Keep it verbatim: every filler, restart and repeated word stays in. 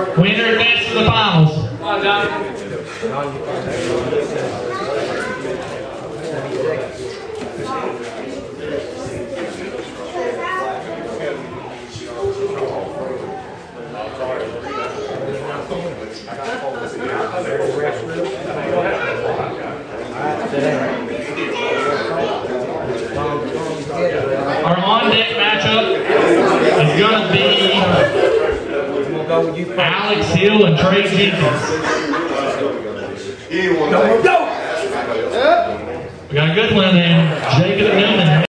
Winner advances to the finals. Our on-deck matchup is going to be Alex Hill and Trey Jenkins. We got a good one in Jacob Newman.